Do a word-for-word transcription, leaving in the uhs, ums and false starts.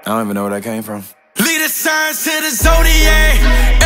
I don't even know where that came from. Lead the signs to the zodiac.